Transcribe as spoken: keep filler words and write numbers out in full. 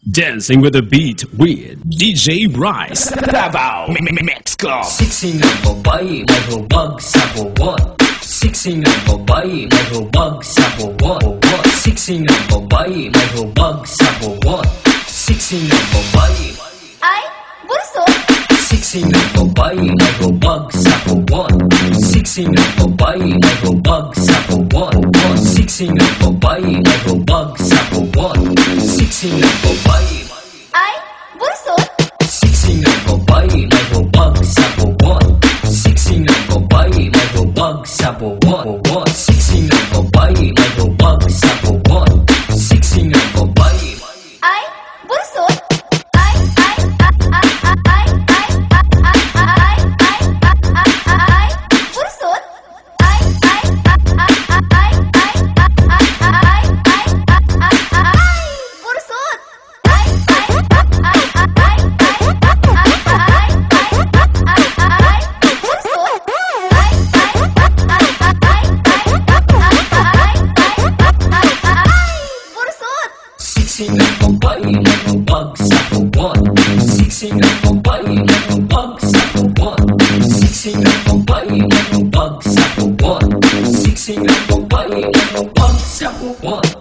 Dancing with the beat with D J Bryce. Davao, Mix Club. Sexy na babae, may hubag sa buwan. Sexy na babae, may hubag sa buwan. Sexy na babae, may hubag sa buwan. Sexy na babae. Ay, bunso! Sexy na babae, may hubag sa buwan. Sexy na babae, may hubag sa buwan. Sexy na babae, may hubag sa buwan. Sexy na babae. Ay, bunso! Sexy na babae, may hubag sa buwan. Sexy na babae, may hubag sa buwan. Sexy na babae, may hubag sa buwan. Sexy na babae. Ay, bunso! Ay, ay, ay, ay, ay, ay, ay, ay, ay, ay, bunso! Ay, ay, ay, ay, ay, ay, ay, ay, ay, bunso! Ay, ay, ay, ay, ay, ay, Sexy na babae, may hubag sa buwan. Sexy na babae, may hubag sa buwan. Sexy na babae, may hubag sa buwan. Sexy na babae, may hubag sa buwan.